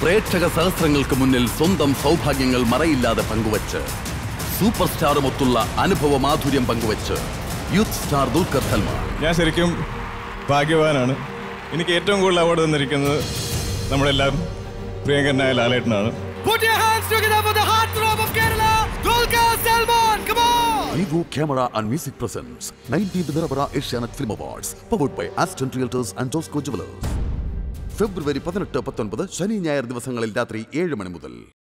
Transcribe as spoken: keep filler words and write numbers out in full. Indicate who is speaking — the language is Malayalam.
Speaker 1: പ്രേക്ഷക സഹസ്രങ്ങൾക്ക് മുന്നിൽ സ്വന്തം സൗഭാഗ്യങ്ങൾ മറയില്ലാതെ പങ്കുവച്ച് സൂപ്പർ സ്റ്റാറുമൊത്തുള്ള അനുഭവ മാധുര്യം പങ്കുവച്ച് യൂത്ത് സ്റ്റാർ ദുൽഖർ സൽമാൻ.
Speaker 2: ഞാൻ ശരിക്കും ഭാഗ്യവാനാണ്. എനിക്ക് ഏറ്റവും കൂടുതൽ അവാർഡ് തന്നിരിക്കുന്നത് നമ്മളെല്ലാം പ്രിയങ്കരനായ ലാലേട്ടനാണ്.
Speaker 3: Put your hands together for the heartthrob of Kerala, Dulquer Salman. Come on!
Speaker 1: Vivo Camera and Music presents nineteenth Nirabara Asianet Film Awards, powered by Aston Realtors and Josco Jewelers. ഫെബ്രുവരി പതിനെട്ട് പത്തൊൻപത് ശനി ഞായർ ദിവസങ്ങളിൽ രാത്രി ഏഴ് മണി മുതൽ.